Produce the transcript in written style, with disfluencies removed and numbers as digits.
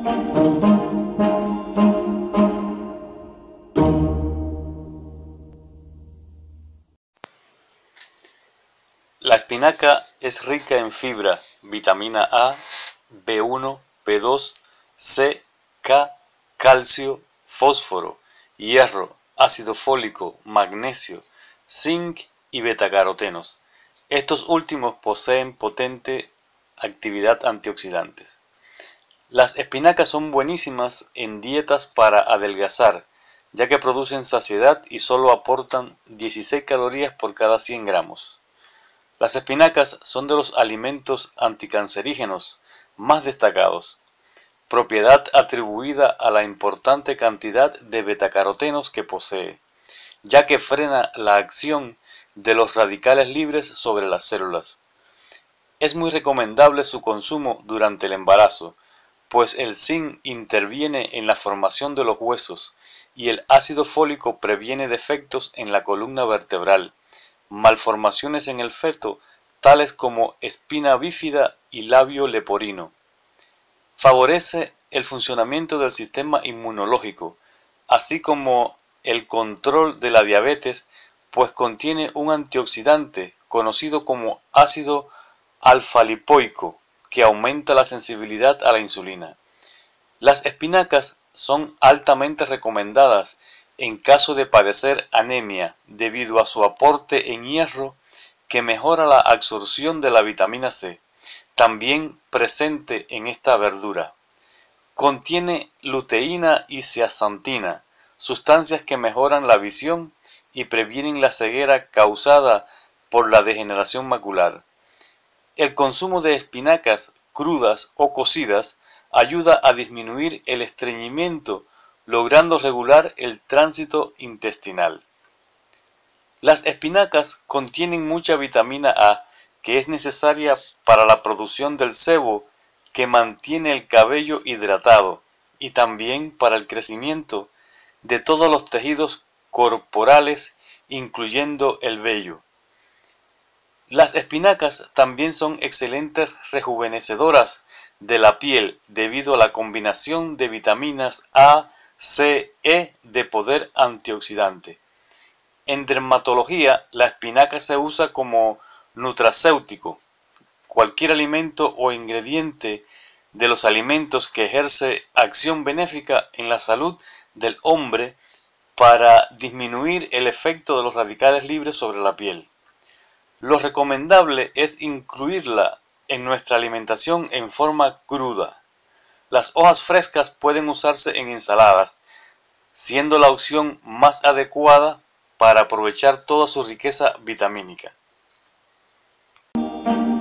La espinaca es rica en fibra, vitamina A, B1, B2, C, K, calcio, fósforo, hierro, ácido fólico, magnesio, zinc y betacarotenos. Estos últimos poseen potente actividad antioxidantes. Las espinacas son buenísimas en dietas para adelgazar, ya que producen saciedad y solo aportan 16 calorías por cada 100 gramos. Las espinacas son de los alimentos anticancerígenos más destacados, propiedad atribuida a la importante cantidad de betacarotenos que posee, ya que frena la acción de los radicales libres sobre las células. Es muy recomendable su consumo durante el embarazo, pues el zinc interviene en la formación de los huesos y el ácido fólico previene defectos en la columna vertebral, malformaciones en el feto, tales como espina bífida y labio leporino. Favorece el funcionamiento del sistema inmunológico, así como el control de la diabetes, pues contiene un antioxidante conocido como ácido alfa-lipoico, que aumenta la sensibilidad a la insulina. Las espinacas son altamente recomendadas en caso de padecer anemia debido a su aporte en hierro que mejora la absorción de la vitamina C, también presente en esta verdura. Contiene luteína y zeaxantina, sustancias que mejoran la visión y previenen la ceguera causada por la degeneración macular. El consumo de espinacas crudas o cocidas ayuda a disminuir el estreñimiento, logrando regular el tránsito intestinal. Las espinacas contienen mucha vitamina A, que es necesaria para la producción del sebo, que mantiene el cabello hidratado, y también para el crecimiento de todos los tejidos corporales, incluyendo el vello. Las espinacas también son excelentes rejuvenecedoras de la piel debido a la combinación de vitaminas A, C, E de poder antioxidante. En dermatología, la espinaca se usa como nutracéutico. Cualquier alimento o ingrediente de los alimentos que ejerce acción benéfica en la salud del hombre para disminuir el efecto de los radicales libres sobre la piel. Lo recomendable es incluirla en nuestra alimentación en forma cruda. Las hojas frescas pueden usarse en ensaladas, siendo la opción más adecuada para aprovechar toda su riqueza vitamínica.